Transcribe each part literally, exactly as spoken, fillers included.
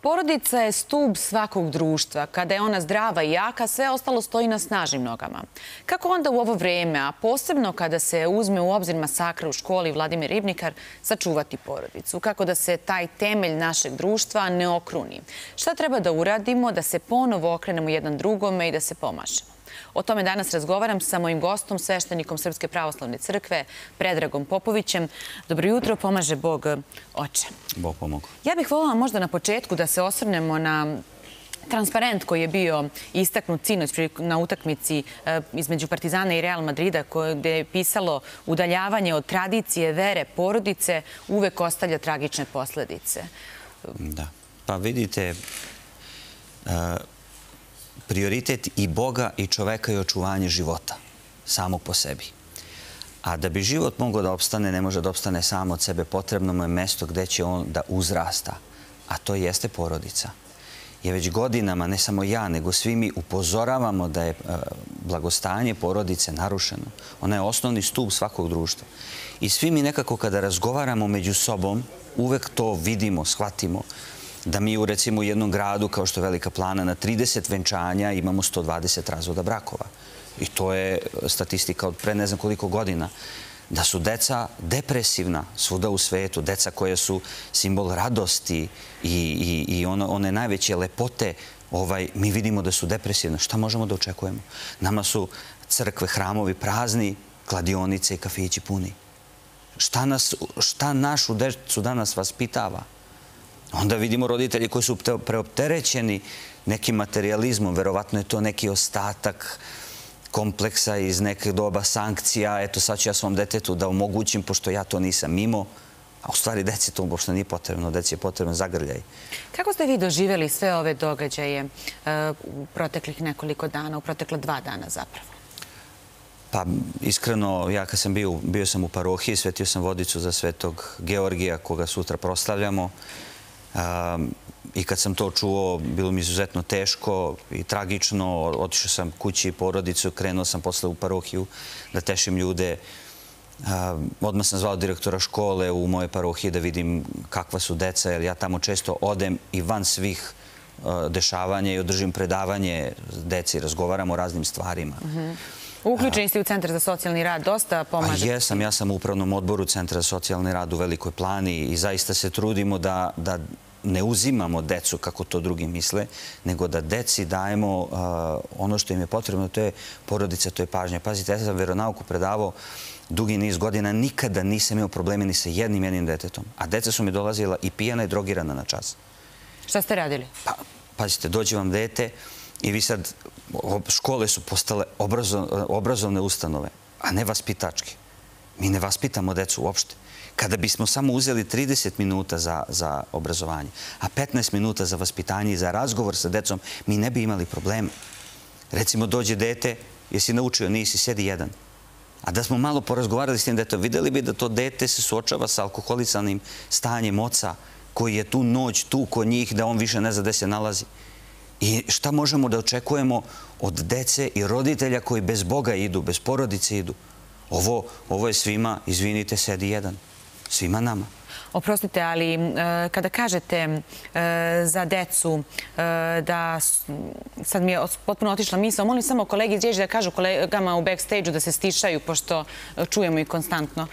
Porodica je stub svakog društva. Kada je ona zdrava i jaka, sve ostalo stoji na snažnim nogama. Kako onda u ovo vreme, a posebno kada se uzme u obzir masakra u školi Vladimir Ribnikar, sačuvati porodicu? Kako da se taj temelj našeg društva ne okruni? Šta treba da uradimo da se ponovo okrenemo jedan drugome i da se pomažemo? O tome danas razgovaram sa mojim gostom, sveštenikom Srpske pravoslavne crkve, Predragom Popovićem. Dobro jutro, pomaže Bog, oče. Bog pomogu. Ja bih voljela možda na početku da se osvrnemo na transparent koji je bio istaknut sinoć na utakmici između Partizana i Real Madrida, gde je pisalo udaljavanje od tradicije, vere, porodice, uvek ostavlja tragične posledice. Da. Pa vidite, prioritet i Boga i čoveka je očuvanje života, samog po sebi. A da bi život mogao da opstane, ne može da opstane samo od sebe, potrebno mu je mesto gde će on da uzrasta, a to jeste porodica. Je već godinama, ne samo ja, nego svi mi upozoravamo da je blagostanje porodice narušeno. Ona je osnovni stub svakog društva. I svi mi nekako kada razgovaramo među sobom, uvek to vidimo, shvatimo, da mi u recimo jednom gradu kao što je Velika Plana na trideset venčanja imamo sto dvadeset razvoda brakova. I to je statistika od pre ne znam koliko godina. Da su deca depresivna svuda u svetu, deca koje su simbol radosti i one najveće lepote, mi vidimo da su depresivne. Šta možemo da očekujemo? Nama su crkve, hramovi prazni, kladionice i kafići puni. Šta našu decu danas vaspitava? Onda vidimo roditelji koji su preopterećeni nekim materializmom. Verovatno je to neki ostatak kompleksa iz neke doba sankcija. Eto, sad ću ja svom detetu da omogućim, pošto ja to nisam mimo. A u stvari, deci to uopšte nije potrebno. Deci je potrebno zagrljaj. Kako ste vi doživjeli sve ove događaje u proteklih nekoliko dana, u protekla dva dana zapravo? Pa, iskreno, ja kad sam bio, bio sam u parohiji, svetio sam vodicu za Svetog Georgija, koga sutra proslavljamo. I kad sam to čuo, bilo mi izuzetno teško i tragično. Otišao sam kući i porodicu, krenuo sam posle u parohiju da tešim ljude. Odmah sam zvao direktora škole u moje parohije da vidim kakva su deca, jer ja tamo često odem i van svih dešavanja i održim predavanje deci, razgovaram o raznim stvarima. Uključeni ste u Centar za socijalni rad, dosta pomažete? Jesam, ja sam u upravnom odboru Centra za socijalni rad u Velikoj Plani i zaista se trudimo da ne uzimamo decu kako to drugi misle, nego da deci dajemo ono što im je potrebno, to je porodica, to je pažnja. Pazite, ja sam veronauku predavao dugi niz godina, nikada nisam imao probleme ni sa jednim jednim detetom. A deca su mi dolazila i pijana i drogirana na čas. Šta ste radili? Pa, pazite, dođe vam dete i vi sad, škole su postale obrazovne ustanove, a ne vaspitačke. Mi ne vaspitamo decu uopšte. Kada bismo samo uzeli trideset minuta za obrazovanje, a petnaest minuta za vaspitanje i za razgovor sa decom, mi ne bi imali problema. Recimo, dođe dete, jesi naučio, nisi, sedi jedan. A da smo malo porazgovarali s tim detom, videli bi da to dete se suočava sa alkoholisanim stanjem oca, koji je tu noć, tu kod njih, da on više ne zna gde se nalazi. I šta možemo da očekujemo od dece i roditelja koji bez Boga idu, bez porodice idu? Ovo je svima, izvinite, sedi jedan. Svima nama. Oprostite, ali kada kažete za decu da, sad mi je potpuno otišla misla, molim samo kolegi izjeđi da kažu kolegama u backstage-u da se stišaju, pošto čujemo ih konstantno.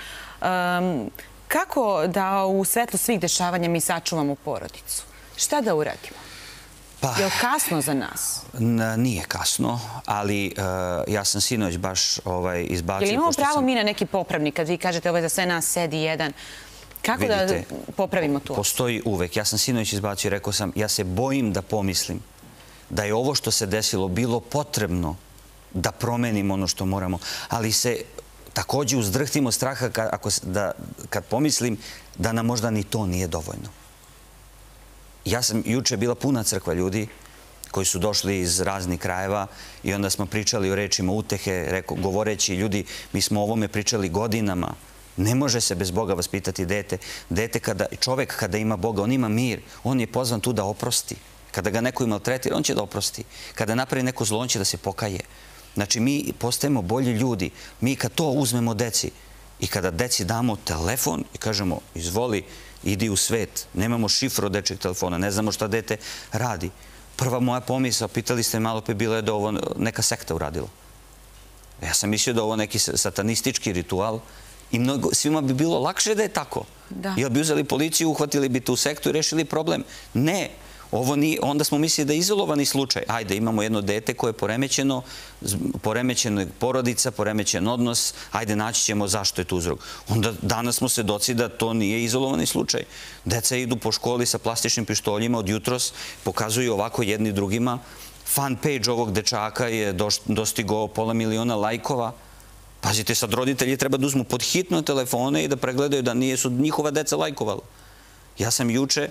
Kako da u svetlu svih dešavanja mi sačuvamo porodicu? Šta da uradimo? Je li kasno za nas? Nije kasno, ali ja sam sinoć baš izbacio... Je li imamo pravo mi na neki popravnik kad vi kažete ovo je za sve nas sedi jedan? Kako da popravimo to? Postoji uvek. Ja sam sinoć izbacio i rekao sam, ja se bojim da pomislim da je ovo što se desilo bilo potrebno da promenimo ono što moramo, ali se također uzdrhtimo straha kad pomislim da nam možda ni to nije dovoljno. Ja sam juče bila puna crkva ljudi koji su došli iz raznih krajeva i onda smo pričali o rečima utehe, govoreći ljudi, mi smo o ovome pričali godinama. Ne može se bez Boga vaspitati dete. Dete, čovek kada ima Boga, on ima mir. On je pozvan tu da oprosti. Kada ga neko maltretira, on će da oprosti. Kada napravi neko zlo, on će da se pokaje. Znači, mi postajemo bolji ljudi. Mi kad to uzmemo deci i kada deci damo telefon i kažemo, izvoli, idi u svet, nemamo šifru od dečjeg telefona, ne znamo šta dete radi. Prva moja pomisao, pitali ste malo pe, bila je da ovo neka sekta uradila. Ja sam mislio da ovo neki satanistički ritual i svima bi bilo lakše da je tako. Jer bi uzeli policiju, uhvatili bi tu sektu i rešili problem. Ne, onda smo mislili da je izolovani slučaj. Ajde, imamo jedno dete koje je poremećeno, poremećena porodica, poremećen odnos, ajde, naći ćemo zašto je tu uzrok. Onda danas smo svedoci da to nije izolovani slučaj. Deca idu po školi sa plastičnim pištoljima od jutros, pokazuju ovako jedni drugima. Fan page ovog dečaka je dostigao pola miliona lajkova. Pazite, sad roditelji treba da uzmu pod hitno telefone i da pregledaju da nijesu njihova deca lajkovala. Ja sam juče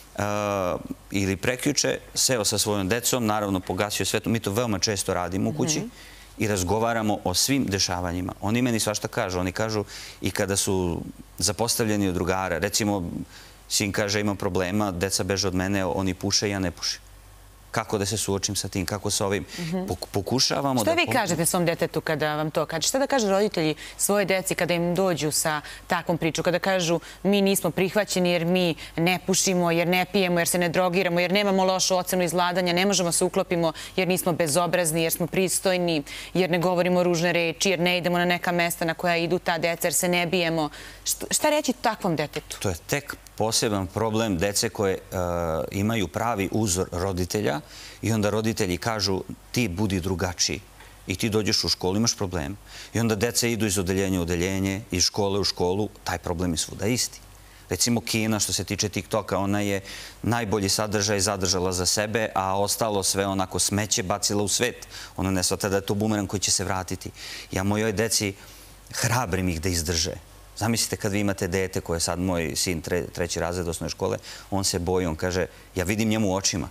ili prekjuče seo sa svojom decom, naravno pogasio sve to, mi to veoma često radimo u kući i razgovaramo o svim dešavanjima. Oni meni svašta kažu, oni kažu i kada su zapostavljeni od drugara, recimo sin kaže imam problema, deca beže od mene, oni puše i ja ne pušim. Kako da se suočim sa tim, kako sa ovim. Pokušavamo da... Šta vi kažete svom detetu kada vam to kaže? Šta da kažu roditelji svoje deci kada im dođu sa takvom priču? Kada kažu mi nismo prihvaćeni jer mi ne pušimo, jer ne pijemo, jer se ne drogiramo, jer nemamo lošu ocenu izvladanja, ne možemo se uklopimo jer nismo bezobrazni, jer smo pristojni, jer ne govorimo ružne reči, jer ne idemo na neka mesta na koja idu ta deca, jer se ne bijemo. Šta reći takvom detetu? To je tek poseban problem dece koje imaju pravi uzor roditelja i onda roditelji kažu ti budi drugačiji i ti dođeš u školu, imaš problem. I onda deca idu iz odeljenja u odeljenje, iz škole u školu, taj problem je svuda isti. Recimo Kina, što se tiče TikToka, ona je najbolji sadržaj zadržala za sebe, a ostalo sve onako smeće bacila u svet. Ona ne shvata da je to bumerang koji će se vratiti. Ja mojoj deci hrabrim ih da izdrže. Zamislite kad vi imate dete koje je sad moj sin treći razred osnovne škole, on se boji, on kaže, ja vidim njemu u očima.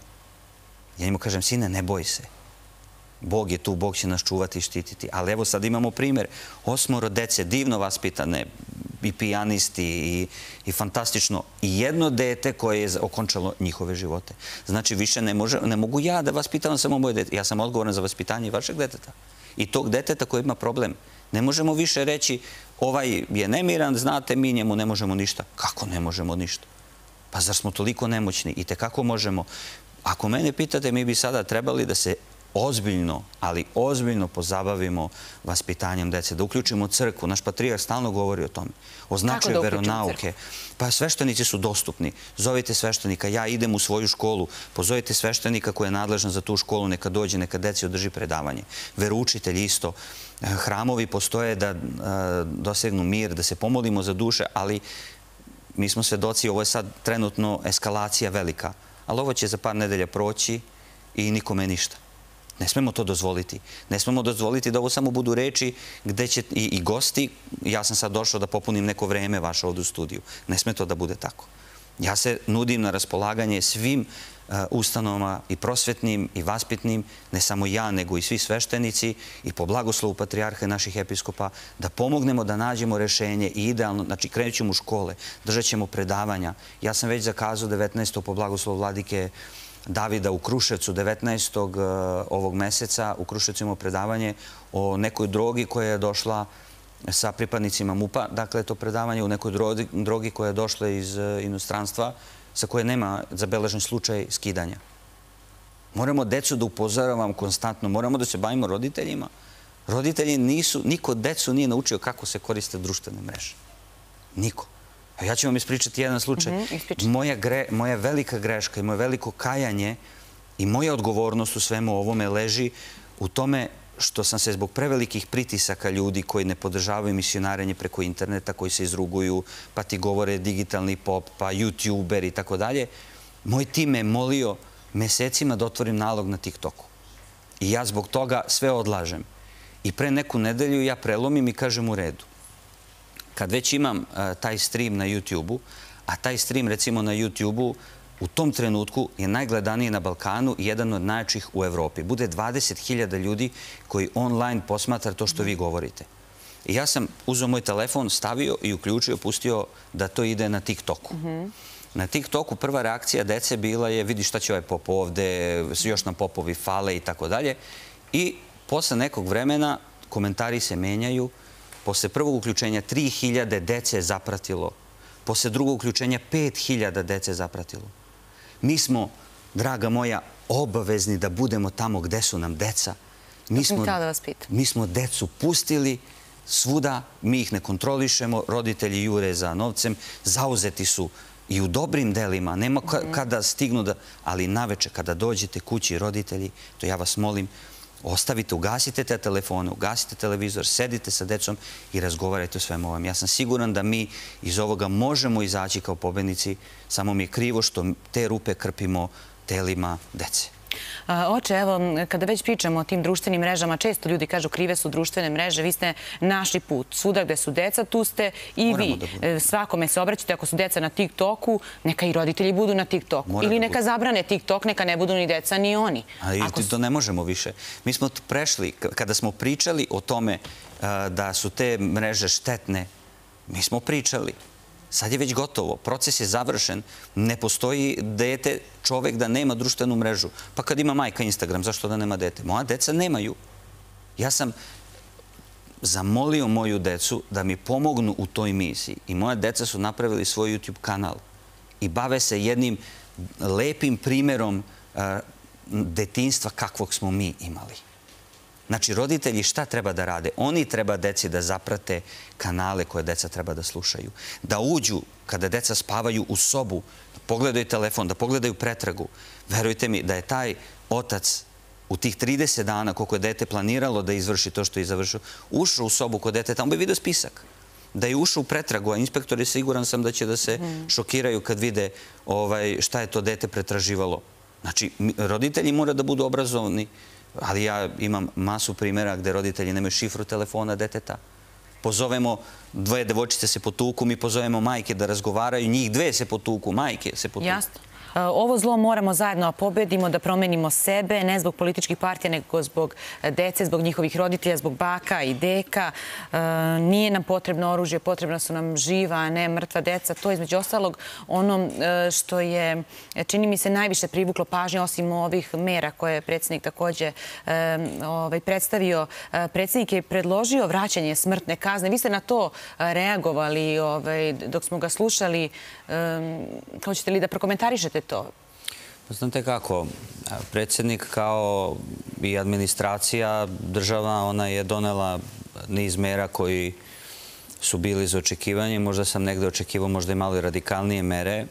Ja njemu kažem, sine, ne boj se. Bog je tu, Bog će nas čuvati i štititi. Ali evo sad imamo primjer, osmoro dece, divno vaspitane, i pijanisti, i fantastično. I jedno dete koje je okončalo njihove živote. Znači, više ne mogu ja da vaspitavam samo moje dete. Ja sam odgovoran za vaspitanje vašeg deteta. I tog deteta koji ima problem. Ne možemo više reći, ovaj je nemiran, znate, mi njemu ne možemo ništa. Kako ne možemo ništa? Pa zar smo toliko nemoćni? I tekako možemo. Ako mene pitate, mi bi sada trebali da se ozbiljno, ali ozbiljno pozabavimo vaspitanjem dece, da uključimo crkvu. Naš patrijarh stalno govori o tome. O značaju veronauke. Pa sveštenici su dostupni. Zovite sveštenika. Ja idem u svoju školu. Pozovite sveštenika koji je nadležan za tu školu. Neka dođe, neka deci održi predavanje. Veroučitelj isto. Hramovi postoje da dosegnu mir, da se pomolimo za duše, ali mi smo svedoci, ovo je sad trenutno eskalacija velika. Ali ovo će za par nedelja proći i nikome ništa. Ne smemo to dozvoliti. Ne smemo dozvoliti da ovo samo budu reči gde će i gosti. Ja sam sad došao da popunim neko vreme vaše ovdje u studiju. Ne sme to da bude tako. Ja se nudim na raspolaganje svim ustanovama i prosvetnim i vaspitnim, ne samo ja, nego i svi sveštenici i po blagoslovu patrijarha i naših episkopa, da pomognemo da nađemo rešenje i idealno, znači krenut ćemo u škole, držat ćemo predavanja. Ja sam već zakazao devetnaestog po blagoslovu vladike Davida u Kruševcu, devetnaestog ovog meseca. U Kruševcu imamo predavanje o nekoj drogi koja je došla sa pripadnicima MUP-a. Dakle, to predavanje o nekoj drogi koja je došla iz inostranstva sa koje nema zabeležen slučaj skidanja. Moramo decu da upozoravam konstantno, moramo da se bavimo roditeljima. Roditelji nisu, niko decu nije naučio kako se koriste društvene mreže. Niko. Ja ću vam ispričati jedan slučaj. Moja velika greška i moje veliko kajanje i moja odgovornost u svemu ovome leži u tome što sam se zbog prevelikih pritisaka ljudi koji ne podržavaju misionarenje preko interneta, koji se izruguju, pa ti govore digitalni pop, pa youtuber i tako dalje, moj tim me molio mesecima da otvorim nalog na TikToku. I ja zbog toga sve odlažem. I pre neku nedelju ja prelomim i kažem u redu. Kad već imam taj stream na YouTube-u, a taj stream recimo na YouTube-u u tom trenutku je najgledaniji na Balkanu i jedan od najjačih u Evropi. Bude dvadeset hiljada ljudi koji online posmatra to što vi govorite. I ja sam uzeo moj telefon, stavio i uključio, pustio da to ide na TikToku. Na TikToku prva reakcija dece bila je vidi šta će ovaj pop ovde, još nam popovi fale i tako dalje. I posle nekog vremena komentari se menjaju. Posle prvog uključenja tri hiljade dece je zapratilo Posle drugog uključenja pet hiljada dece zapratilo. Mi smo, draga moja, obavezni da budemo tamo gde su nam deca. Mi smo, mi smo decu pustili svuda, mi ih ne kontrolišemo, roditelji jure za novcem, zauzeti su i u dobrim delima, nema kada stignu da, ali naveče kada dođete kući roditelji, to ja vas molim, ostavite, ugasite te telefone, ugasite televizor, sedite sa decom i razgovarajte o svemu ovom. Ja sam siguran da mi iz ovoga možemo izaći kao pobednici, samo mi je krivo što te rupe krpimo telima dece. Oče, evo, kada već pričamo o tim društvenim mrežama, često ljudi kažu krive su društvene mreže, vi ste našli put. Svuda gde su deca, tu ste i vi. Svakome se obraćate, ako su deca na TikToku, neka i roditelji budu na TikToku. Ili neka zabrane TikTok, neka ne budu ni deca, ni oni. Ali to ne možemo više. Mi smo prešli, kada smo pričali o tome da su te mreže štetne, mi smo pričali. Sad je već gotovo. Proces je završen. Ne postoji dete, čovek da nema društvenu mrežu. Pa kad ima majka Instagram, zašto da nema dete? Moja deca nemaju. Ja sam zamolio moju decu da mi pomognu u toj misiji. I moja deca su napravili svoj YouTube kanal i bave se jednim lepim primerom detinjstva kakvog smo mi imali. Znači, roditelji šta treba da rade? Oni treba deci da zaprate kanale koje deca treba da slušaju. Da uđu, kada deca spavaju u sobu, da pogledaju telefon, da pogledaju pretragu. Verujte mi da je taj otac u tih trideset dana, koliko je dete planiralo da izvrši to što je završio, ušao u sobu kod dete, tamo bi vidio spisak. Da je ušao u pretragu, a inspektori siguran sam da će da se šokiraju kad vide šta je to dete pretraživalo. Znači, roditelji moraju da budu obrazovani, ali ja imam masu primjera gde roditelji nemaju šifru telefona deteta. Pozovemo, dvoje devojčice se potuku, mi pozovemo majke da razgovaraju, njih dve se potuku, majke se potuku. Jasno. Ovo zlo moramo zajedno da pobedimo, da promenimo sebe, ne zbog političkih partija, nego zbog dece, zbog njihovih roditelja, zbog baka i deka. Nije nam potrebno oružje, potrebna su nam živa, a ne mrtva deca. To je između ostalog ono što je, čini mi se, najviše privuklo pažnje, osim ovih mera koje je predsjednik takođe predstavio. Predsjednik je predložio vraćanje smrtne kazne. Vi ste na to reagovali dok smo ga slušali. Hoćete li da prokomentarišete to? Znate kako, predsjednik kao i administracija, država, ona je donela niz mera koji su bili za očekivanje. Možda sam negde očekivao možda i malo i radikalnije mere,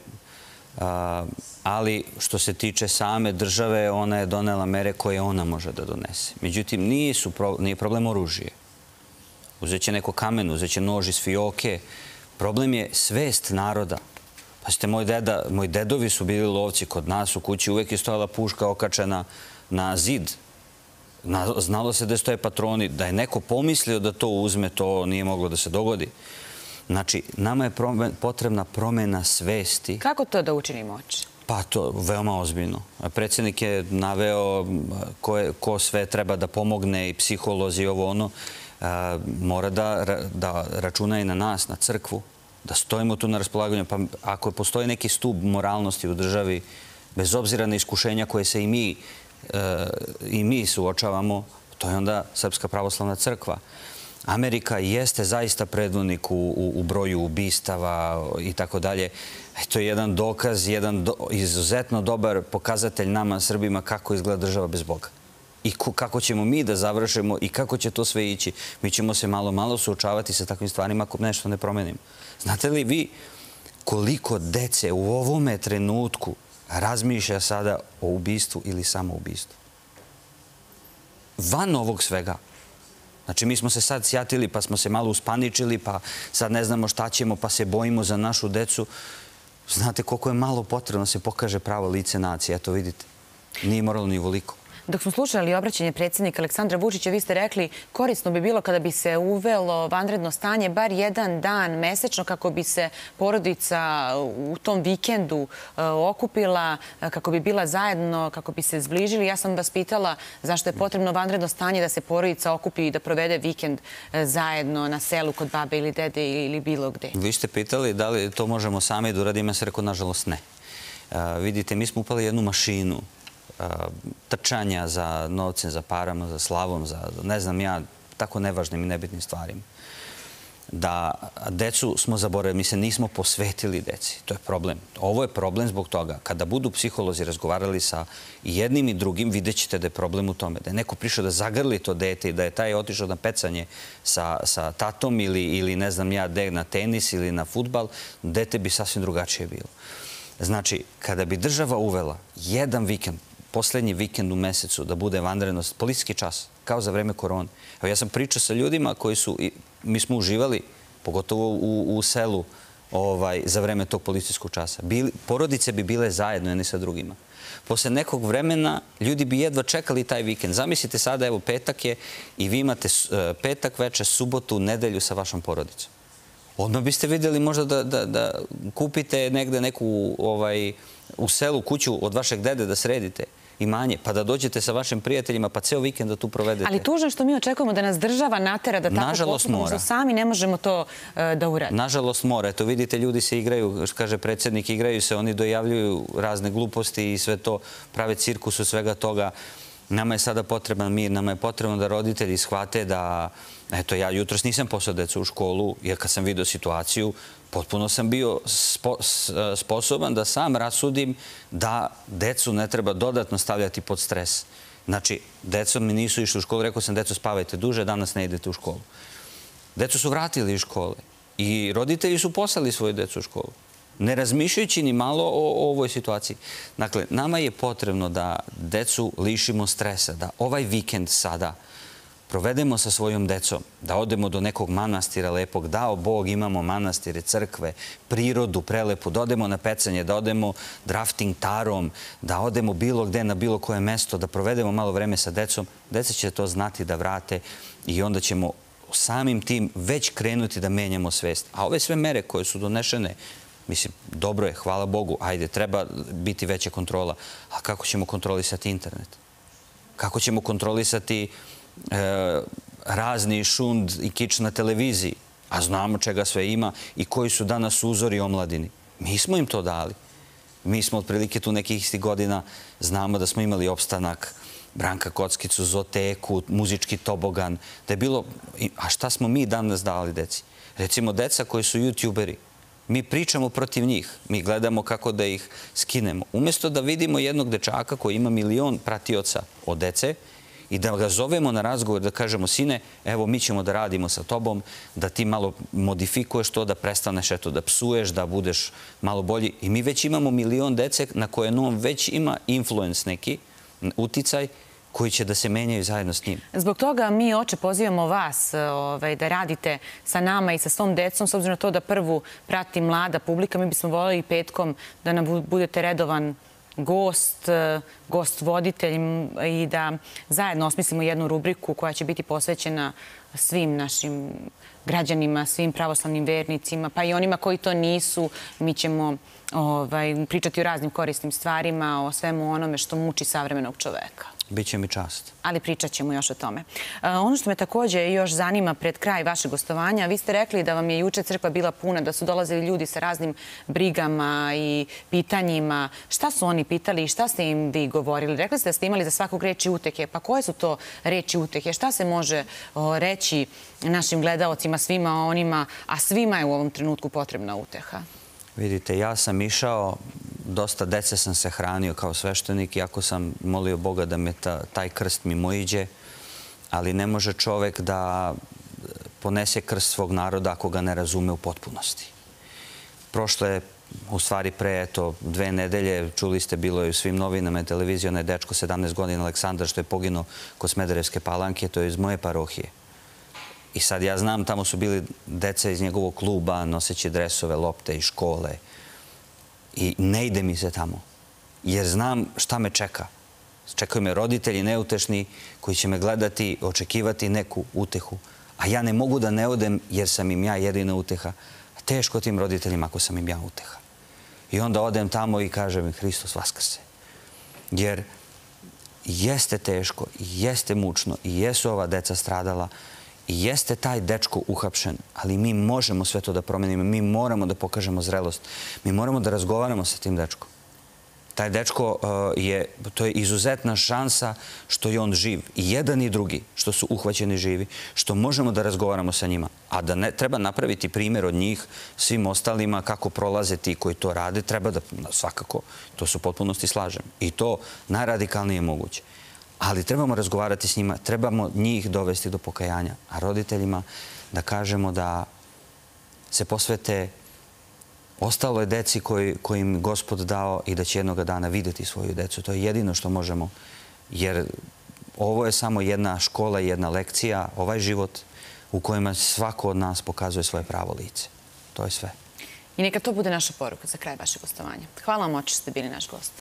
ali što se tiče same države, ona je donela mere koje ona može da donese. Međutim, nije problem oružje. Uzeće neko kamen, uzeće nož iz fioke. Problem je svest naroda. Pazite, moj deda, moji dedovi su bili lovci kod nas u kući, uvek je stojala puška okačena na zid. Znalo se da stoje patroni. Da je neko pomislio da to uzme, to nije moglo da se dogodi. Znači, nama je potrebna promena svesti. Kako to da učinimo, oče? Pa to, veoma ozbiljno. Predsjednik je naveo ko sve treba da pomogne i psiholozi i ovo ono. Mora da računa i na nas, na crkvu, da stojimo tu na raspolaganju. Pa ako postoji neki stub moralnosti u državi, bez obzira na iskušenja koje se i mi i mi suočavamo, to je onda Srpska pravoslavna crkva. Amerika jeste zaista predvodnik u broju ubistava i tako dalje. To je jedan dokaz, jedan izuzetno dobar pokazatelj nama, Srbima, kako izgleda država bez Boga. I kako ćemo mi da završimo i kako će to sve ići. Mi ćemo se malo, malo suočavati sa takvim stvarima ako nešto ne promenimo. Znate li vi koliko dece u ovome trenutku razmišlja sada o ubistvu ili samoubistvu? Van ovog svega. Znači, mi smo se sad sjatili, pa smo se malo uspaničili, pa sad ne znamo šta ćemo, pa se bojimo za našu decu. Znate koliko je malo potrebno se pokaže pravo lice nacije. Eto, vidite, nije moralo ni voliko. Dok smo slušali obraćanje predsjednika Aleksandra Vučića, vi ste rekli korisno bi bilo kada bi se uvelo vanredno stanje bar jedan dan mesečno kako bi se porodica u tom vikendu okupila, kako bi bila zajedno, kako bi se zbližili. Ja sam vas pitala zašto je potrebno vanredno stanje da se porodica okupi i da provede vikend zajedno na selu kod babe ili dede ili bilo gde. Vi ste pitali da li to možemo sami da uradimo, ja sam rekao nažalost ne. Vidite, mi smo upali jednu mašinu trčanja za novcem, za parama, za slavom, za ne znam ja, tako nevažnim i nebitnim stvarima. da decu smo zaboravili, mi se nismo posvetili deci. To je problem. Ovo je problem zbog toga. Kada budu psiholozi razgovarali sa jednim i drugim, vidjet ćete da je problem u tome. Da je neko prišao da zagrli to dete i da je taj otišao na pecanje sa, sa tatom ili, ili ne znam ja gde, na tenis ili na fudbal, dete bi sasvim drugačije bilo. Znači, kada bi država uvela jedan vikend, poslednji vikend u mesecu, da bude vanrednost, policijski čas, kao za vreme korone. Evo, ja sam pričao sa ljudima koji su, mi smo uživali, pogotovo u, u selu, ovaj, za vreme tog policijskog časa. Bili, porodice bi bile zajedno jedni sa drugima. Posle nekog vremena ljudi bi jedva čekali taj vikend. Zamislite sada, evo, petak je i vi imate petak veče, subotu, nedelju sa vašom porodicom. Odmah biste vidjeli možda da, da, da kupite negde neku ovaj, u selu kuću od vašeg dede da sredite imanje, pa da dođete sa vašim prijateljima, pa ceo vikend da tu provedete. Ali tužno što mi očekujemo da nas država natera da tako postupimo, što sami ne možemo to da uradimo. Nažalost mora. Eto, vidite, ljudi se igraju, kaže predsjednik, igraju se, oni dojavljuju razne gluposti i sve to, prave cirkus od svega toga. Nama je sada potreban mir, nama je potrebno da roditelji shvate da, eto, ja jutros nisam poslao decu u školu, jer kad sam vidio situaciju, potpuno sam bio spo, sposoban da sam rasudim da decu ne treba dodatno stavljati pod stres. Znači, deco mi nisu išli u školu, rekao sam, deco, spavajte duže, danas ne idete u školu. Decu su vratili iz škole i roditelji su poslali svoju decu u školu, ne razmišljajući ni malo o, o ovoj situaciji. Dakle, nama je potrebno da decu lišimo stresa, da ovaj vikend sada provedemo sa svojom decom, da odemo do nekog manastira lepog, dao Bog, imamo manastire, crkve, prirodu prelepu, da odemo na pecanje, da odemo drafting tarom, da odemo bilo gde na bilo koje mesto, da provedemo malo vreme sa decom. Deca će to znati da vrate i onda ćemo samim tim već krenuti da menjamo svest. A ove sve mere koje su donešene, mislim, dobro je, hvala Bogu, ajde, treba biti veća kontrola. A kako ćemo kontrolisati internet? Kako ćemo kontrolisati e, razni šund i kič na televiziji? A znamo čega sve ima i koji su danas uzori omladini. Mi smo im to dali. Mi smo otprilike tu nekih istih godina, znamo da smo imali opstanak, Branka Kockicu, Zoteku, muzički tobogan, da je bilo... A šta smo mi danas dali deci? Recimo, deca koji su youtuberi, mi pričamo protiv njih, mi gledamo kako da ih skinemo. Umjesto da vidimo jednog dečaka koji ima milion pratioca od dece i da ga zovemo na razgovor, da kažemo, sine, evo, mi ćemo da radimo sa tobom, da ti malo modifikuješ to, da prestaneš eto, da psuješ, da budeš malo bolji. I mi već imamo milion dece na koje on već ima influence neki, uticaj, koji će da se menjaju zajedno s njim. Zbog toga mi, oče, pozivamo vas ovaj, da radite sa nama i sa svom decom, s obzirom na to da prvu prati mlada publika. Mi bismo voljeli petkom da nam budete redovan gost, gost voditelj i da zajedno osmislimo jednu rubriku koja će biti posvećena svim našim građanima, svim pravoslavnim vernicima, pa i onima koji to nisu. Mi ćemo ovaj, pričati o raznim korisnim stvarima, o svemu onome što muči savremenog čoveka. Biće mi čast. Ali pričat ćemo još o tome. Ono što me također još zanima pred kraj vašeg gostovanja, vi ste rekli da vam je juče crkva bila puna, da su dolazili ljudi sa raznim brigama i pitanjima. Šta su oni pitali i šta ste im vi govorili? Rekli ste da ste imali za svakog reči utehe. Pa koje su to reči utehe? Šta se može reći našim gledaocima, svima onima, a svima je u ovom trenutku potrebna uteha? Vidite, ja sam išao, dosta dece sam se hranio kao sveštenik, iako sam molio Boga da me ta, taj krst mimoiđe, ali ne može čovek da ponese krst svog naroda ako ga ne razume u potpunosti. Prošle, u stvari pre, eto, dve nedelje, čuli ste, bilo je u svim novinama i televiziji, onaj dečko, sedamnaest godina, Aleksandar, što je poginuo kod Smederevske Palanke, to je iz moje parohije. I sad ja znam, tamo su bili deca iz njegovog kluba, noseći dresove, lopte i škole. I ne ide mi se tamo, jer znam šta me čeka. Čekaju me roditelji neutešni koji će me gledati, očekivati neku utehu. A ja ne mogu da ne odem jer sam im ja jedina uteha. Teško tim roditeljima ako sam im ja uteha. I onda odem tamo i kažem im Hristos vaskrse. Jer jeste teško, jeste mučno i jesu ova deca stradala, i jeste taj dečko uhapšen, ali mi možemo sve to da promenimo. Mi moramo da pokažemo zrelost. Mi moramo da razgovaramo sa tim dečkom. Taj dečko je, to je izuzetna šansa što je on živ. I jedan i drugi, što su uhvaćeni živi, što možemo da razgovaramo sa njima. A da ne treba napraviti primjer od njih svim ostalima kako prolaze ti koji to rade, treba da, svakako, to se u potpunosti slažem. I to najradikalnije moguće. Ali trebamo razgovarati s njima, trebamo njih dovesti do pokajanja. A roditeljima da kažemo da se posvete ostalo je deci kojim Gospod dao i da će jednoga dana vidjeti svoju decu. To je jedino što možemo, jer ovo je samo jedna škola i jedna lekcija, ovaj život u kojima svako od nas pokazuje svoje pravo lice. To je sve. I neka to bude naša poruka za kraj vašeg gostovanja. Hvala vam, oče, što ste bili naš gost.